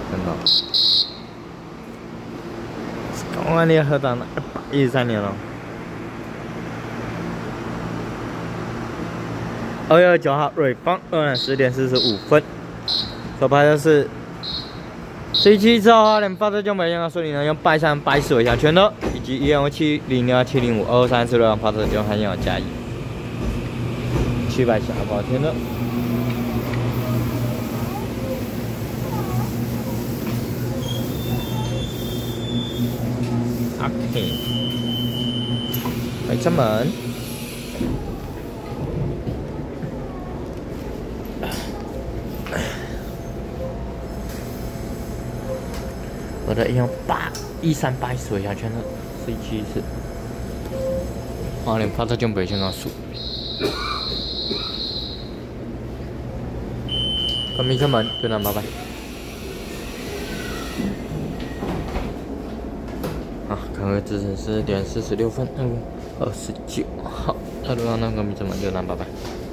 真的。公安联合党113年了。2月9号，瑞芳2晚10点45分，所拍的是17号花莲发射奖牌香港顺利呢用130、140为下圈的，以及10706、705、25346发射奖牌香港加1。700下跑天的。OK， 开车门。我的用130、140为下圈的，17是花莲发射奖牌香港数。关闭车门，对南拜拜。好，看位置是10点46分，29号，那路上那个关闭车门，对南拜拜。